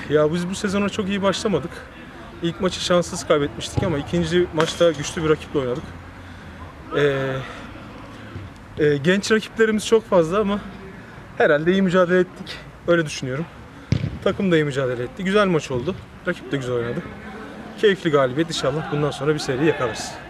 Ya biz bu sezona çok iyi başlamadık. İlk maçı şanssız kaybetmiştik ama ikinci maçta güçlü bir rakiple oynadık. Genç rakiplerimiz çok fazla ama herhalde iyi mücadele ettik. Öyle düşünüyorum. Takım da iyi mücadele etti. Güzel maç oldu. Rakip de güzel oynadı. Keyifli galibiyet, inşallah bundan sonra bir seri yakalarız.